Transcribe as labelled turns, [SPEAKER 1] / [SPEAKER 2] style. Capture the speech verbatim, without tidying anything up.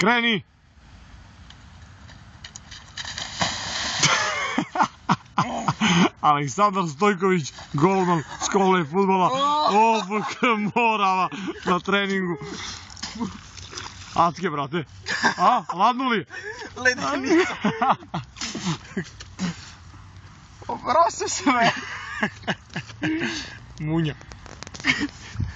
[SPEAKER 1] Kreni! Aleksandar Stojkovic, golman skole fudbala, O F K Morava na treningu. Acke, brate. A, ladno li?
[SPEAKER 2] Ledenica. Oprosti se me.
[SPEAKER 1] Munja.